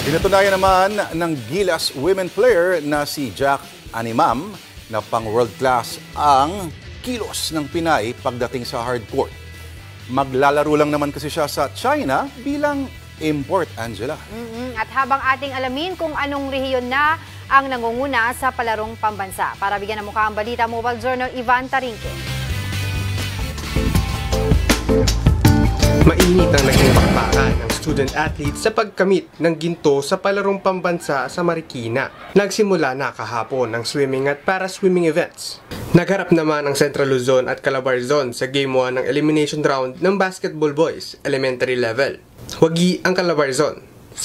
Pinatunayan naman ng Gilas women player na si Jack Animam na pang world class ang kilos ng Pinay pagdating sa hardcourt. Maglalaro lang naman kasi siya sa China bilang import, Angela. At habang ating alamin kung anong rehiyon na ang nangunguna sa palarong pambansa. Para bigyan ng mukha ang balita, Mobile Journal Ivan Tarinque. Mainit ang naging bakbakan ng student-athletes sa pagkamit ng ginto sa palarong pambansa sa Marikina. Nagsimula na kahapon ng swimming at para-swimming events. Nagharap naman ang Central Luzon at Calabar Zone sa Game 1 ng elimination round ng Basketball Boys elementary level. Wagi ang Calabar Zone,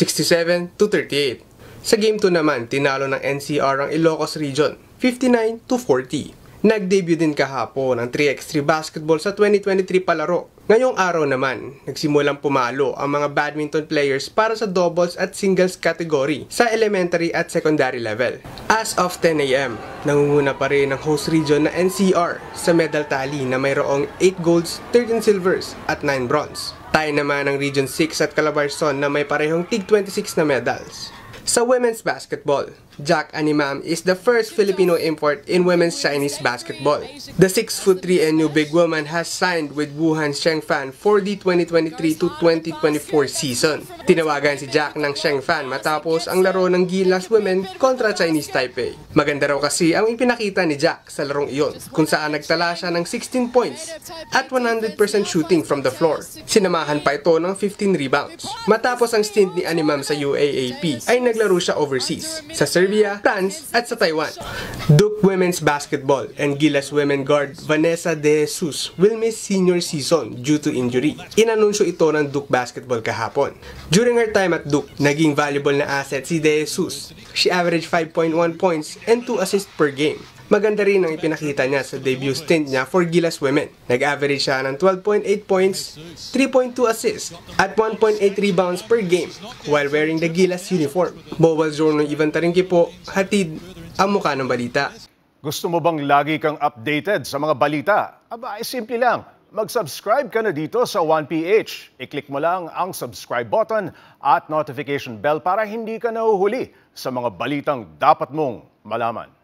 67-38. Sa Game 2 naman, tinalo ng NCR ang Ilocos Region, 59-40. Nag-debut din kahapon ang 3x3 basketball sa 2023 palaro. Ngayong araw naman, nagsimulang pumalo ang mga badminton players para sa doubles at singles category sa elementary at secondary level. As of 10 AM, nangunguna pa rin ang host region na NCR sa medal tally na mayroong 8 golds, 13 silvers at 9 bronze. Tayo naman ang Region 6 at Calabarzon na may parehong tig 26 na medals. Sa women's basketball, Jack Animam is the first Filipino import in women's Chinese basketball. The 6'3" and new big woman has signed with Wuhan Shengfan for the 2023 to 2024 season. Tinawagan si Jack ng Shengfan matapos ang laro ng Gilas Women kontra Chinese Taipei. Maganda raw kasi ang ipinakita ni Jack sa larong iyon, kung saan nagtala siya ng 16 points at 100% shooting from the floor. Sinamahan pa ito ng 15 rebounds. Matapos ang stint ni Animam sa UAAP, ay naglaro siya overseas sa Serbia, France at sa Taiwan. Duke Women's Basketball and Gilas Women guard Vanessa De Jesus will miss senior season due to injury. Inanunsyo ito ng Duke Basketball kahapon. During her time at Duke, naging valuable na asset si De Jesus. She averaged 5.1 points and 2 assists per game. Maganda rin ang ipinakita niya sa debut stint niya for Gilas Women. Nag-average siya ng 12.8 points, 3.2 assists, at 1.8 rebounds per game while wearing the Gilas uniform. Mobile Journal Ivan Tarinque po, hatid ang mukha ng balita. Gusto mo bang lagi kang updated sa mga balita? Aba, ay simple lang. Mag-subscribe ka na dito sa 1PH. I-click mo lang ang subscribe button at notification bell para hindi ka nahuhuli sa mga balitang dapat mong malaman.